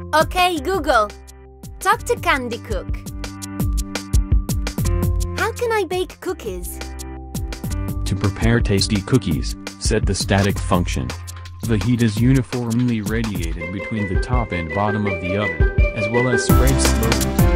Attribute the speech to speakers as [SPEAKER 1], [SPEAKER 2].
[SPEAKER 1] Okay, Google. Talk to Candy Cook. How can I bake cookies?
[SPEAKER 2] To prepare tasty cookies, set the static function. The heat is uniformly radiated between the top and bottom of the oven, as well as spread slowly.